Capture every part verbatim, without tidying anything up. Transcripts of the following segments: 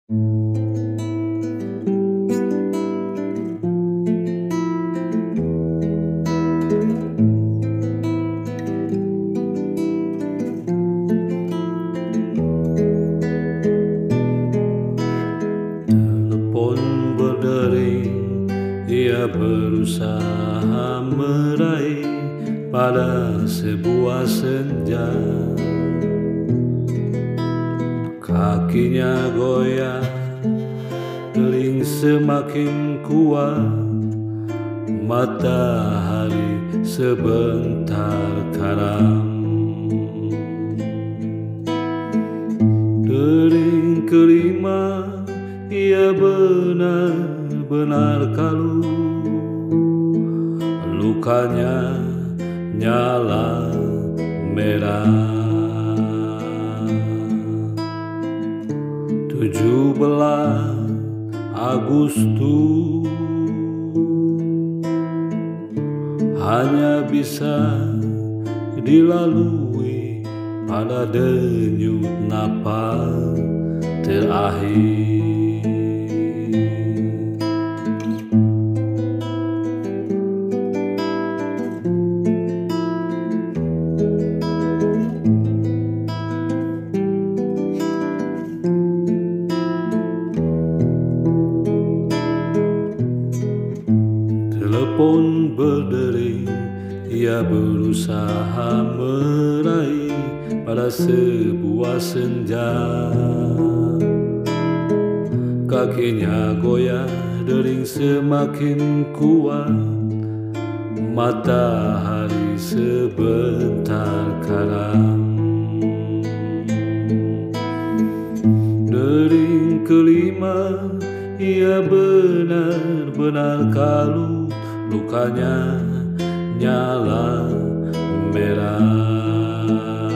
Telepon berdering, ia berusaha meraih pada sebuah senja. Kakinya goyah, deling semakin kuat, matahari sebentar karam. Dering kelima, ia benar-benar kalu, lukanya nyala merah. tujuh belas Agustus hanya bisa dilalui pada denyut napas terakhir. Telepon berdering, ia berusaha meraih pada sebuah senja. Kakinya goyah, dering semakin kuat, matahari sebentar karam. Dering kelima, ia benar-benar kalu, lukanya nyala merah.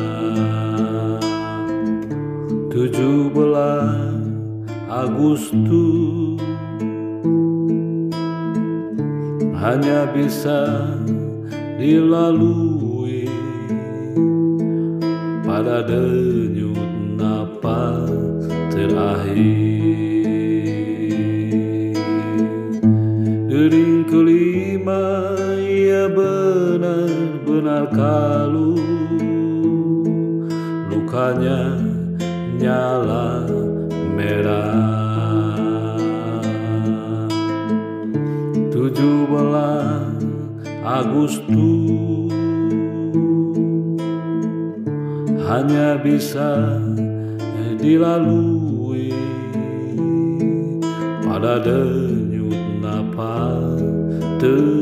tujuh belas Agustus hanya bisa dilalui pada denyut napas terakhir. Dering kelima, ia benar-benar kalu, lukanya nyala merah. tujuh belas Agustus hanya bisa dilalui pada denyut napas terakhir.